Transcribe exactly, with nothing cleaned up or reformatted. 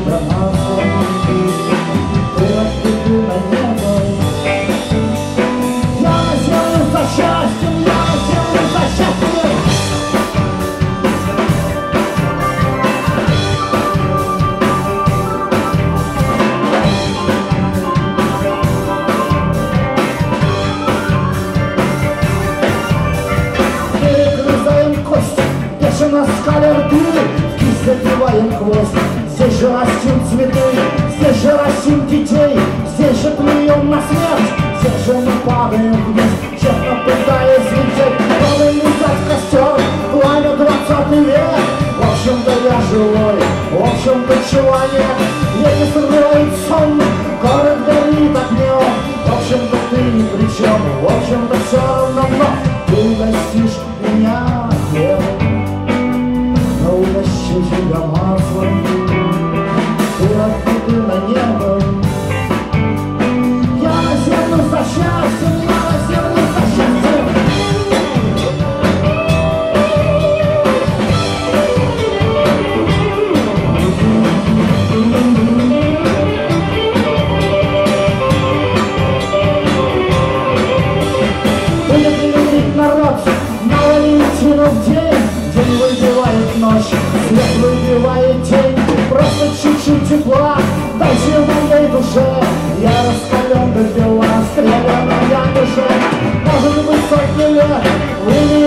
тебя маслом, ты раскрыты на небо. Я на землю за счастьем, я на землю за счастьем. Перегрызаем кость, бешено скаля рты, в кисть запиваем хвост. Здесь же растим цветы, здесь же растим детей, здесь же плюем на смерть, здесь же мы падаем вниз, тщетно пытаясь лететь. Новый летят в костер, пламя двадцатый век. В общем-то я живой, в общем-то человек. Ветер срывает сон, город горит огнем. В общем-то ты ни при чем, в общем-то все равно, но ты угостишь меня хлебом, но угощу тебя маслом. Ты открыты на небо. Я на землю за счастьем, я на землю за счастьем. Будет любить народ на Валентину в день. День выбивает ночь, свет выбивает день. Просто чуть-чуть тепла, дайте моей душе. Я раскален до бела, стреляная душа. Может быть сотни лет, вы не